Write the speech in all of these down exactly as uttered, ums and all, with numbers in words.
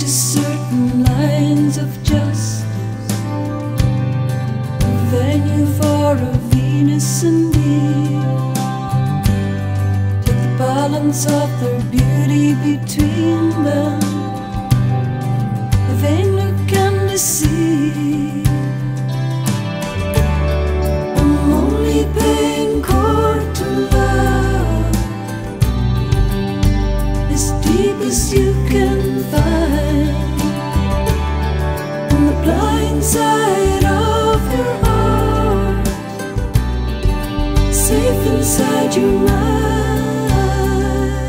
to certain lines of justice, a venue for a Venus and me. Take the balance of their beauty between them, a vain look can deceive. I'm only paying court to love, as deep as you can find, on the blind side of your heart, safe inside your mind.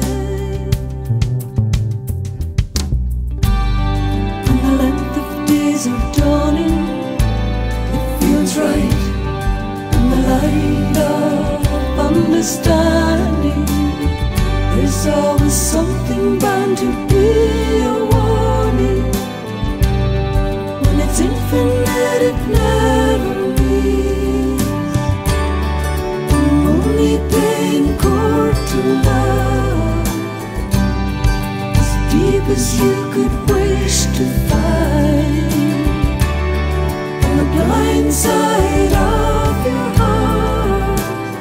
When the length of days are dawning, it feels right in the light of understanding. There's always something bound to be a warning. When it's infinite, it never means. I'm only paying court to love, as deep as you could wish to find, on the blind side of your heart,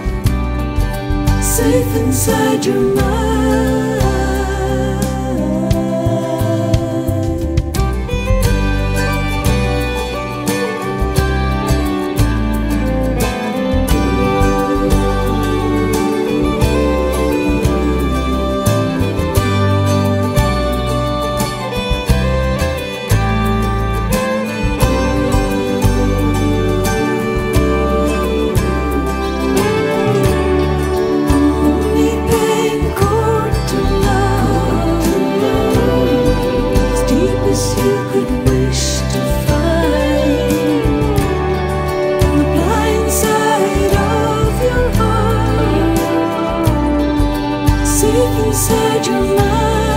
safe inside your mind. Inside your mind.